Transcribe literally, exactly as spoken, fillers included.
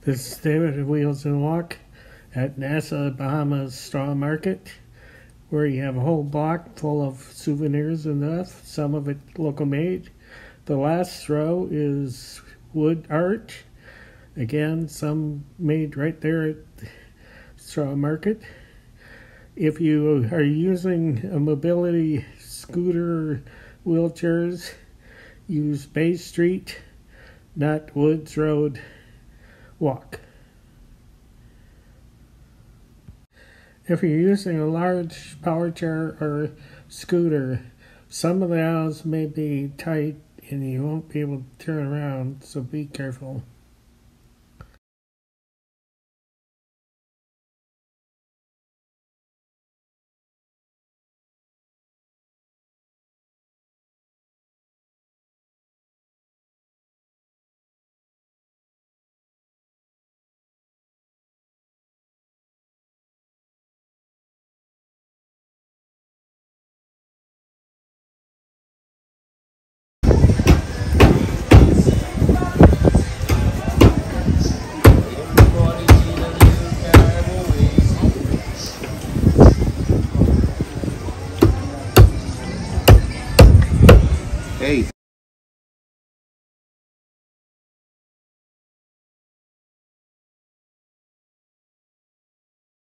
This is David at Wheels and Walk at Nassau Bahamas Straw Market, where you have a whole block full of souvenirs and stuff, some of it local made. The last row is wood art. Again, some made right there at Straw Market. If you are using a mobility scooter wheelchairs, use Bay Street, not Woods Road Walk. If you're using a large power chair or scooter, some of the aisles may be tight and you won't be able to turn around, so be careful. Hey.